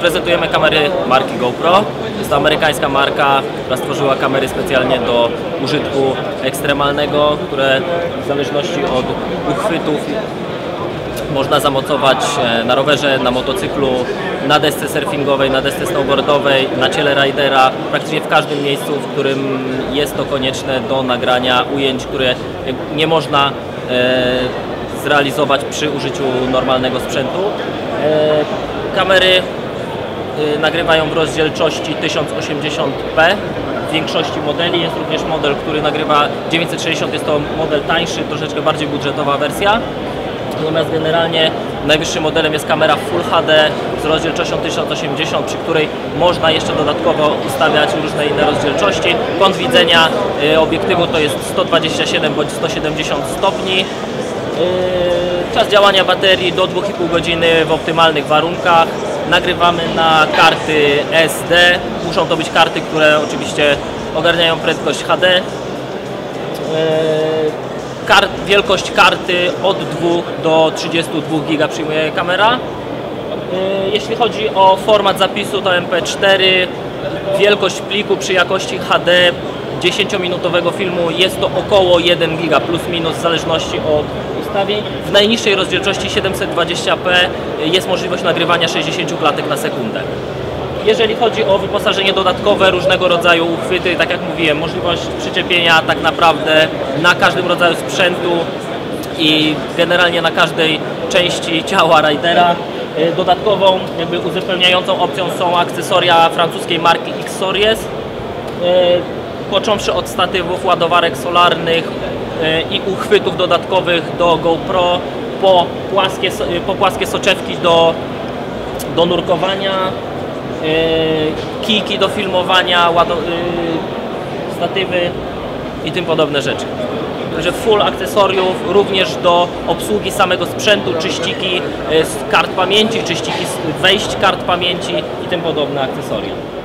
Prezentujemy kamery marki GoPro. Jest to amerykańska marka, która stworzyła kamery specjalnie do użytku ekstremalnego, które w zależności od uchwytów można zamocować na rowerze, na motocyklu, na desce surfingowej, na desce snowboardowej, na ciele ridera, praktycznie w każdym miejscu, w którym jest to konieczne do nagrania ujęć, które nie można zrealizować przy użyciu normalnego sprzętu. Kamery nagrywają w rozdzielczości 1080p. W większości modeli jest również model, który nagrywa 960, jest to model tańszy, troszeczkę bardziej budżetowa wersja. Natomiast generalnie najwyższym modelem jest kamera Full HD z rozdzielczością 1080, przy której można jeszcze dodatkowo ustawiać różne inne rozdzielczości. Kąt widzenia obiektywu to jest 127 bądź 170 stopni. Czas działania baterii do 2,5 godziny w optymalnych warunkach. Nagrywamy na karty SD. Muszą to być karty, które oczywiście ogarniają prędkość HD. Wielkość karty od 2 do 32 GB przyjmuje kamera. Jeśli chodzi o format zapisu, to MP4. Wielkość pliku przy jakości HD 10-minutowego filmu jest to około 1 GB plus minus w zależności od ustawień. W najniższej rozdzielczości 720p jest możliwość nagrywania 60 klatek na sekundę. Jeżeli chodzi o wyposażenie dodatkowe, różnego rodzaju uchwyty, tak jak mówiłem, możliwość przyczepienia tak naprawdę na każdym rodzaju sprzętu i generalnie na każdej części ciała ridera. Dodatkową, jakby uzupełniającą opcją są akcesoria francuskiej marki X-Series, począwszy od statywów, ładowarek solarnych i uchwytów dodatkowych do GoPro, po płaskie soczewki do nurkowania, kijki do filmowania, statywy i tym podobne rzeczy. Także full akcesoriów, również do obsługi samego sprzętu, czyściki z kart pamięci, czyściki z wejść kart pamięci i tym podobne akcesoria.